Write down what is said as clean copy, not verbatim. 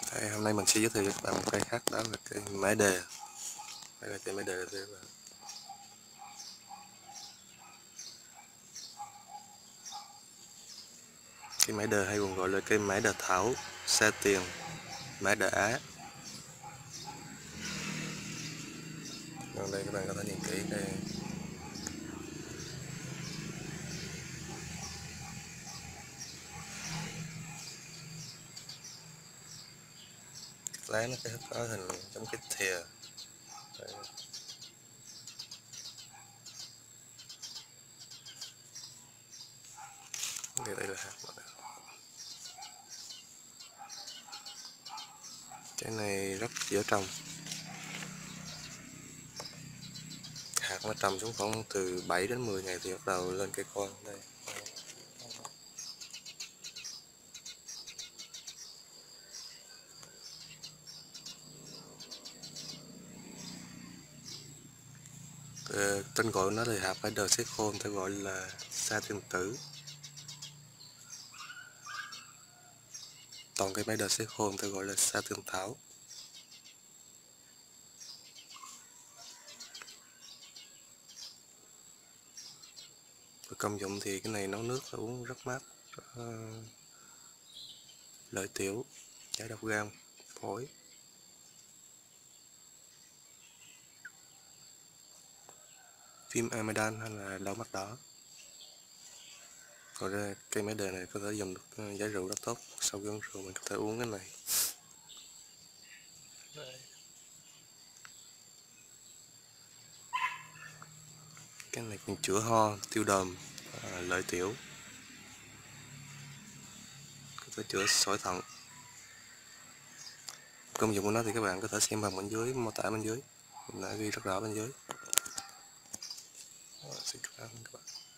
Đây, hôm nay mình sẽ giới thiệu cho các bạn một cây khác, đó là cây mã đề. Đây là cây mã đề đây các bạn. Cây mã đề hay còn gọi là cây mã đề thảo, sa tiền, mã đề Á. Còn đây các bạn có thể nhìn kỹ đây. Lá nó có hình giống cái thìa. Đây. Đây là hạt. Cái này rất dễ trồng. Hạt nó trồng xuống khoảng từ 7 đến 10 ngày thì bắt đầu lên cây con đây. Tên gọi của nó thì hạt phải đời xế khôn, ta gọi là sa thiên tử. Còn cái máy đời xế khôn ta gọi là sa thiên thảo. Công dụng thì cái này nấu nước là uống rất mát, lợi tiểu, giải độc gan, phổi. Viêm amidan hay là đau mắt đỏ. Còn ra cây mã đề này có thể dùng được giải rượu rất tốt. Sau khi uống rượu mình có thể uống cái này. Cái này còn chữa ho, tiêu đờm, lợi tiểu, có thể chữa sỏi thận. Công dụng của nó thì các bạn có thể xem bằng bên dưới, mô tả bên dưới, mình đã ghi rất rõ bên dưới. Xin cảm ơn các bạn.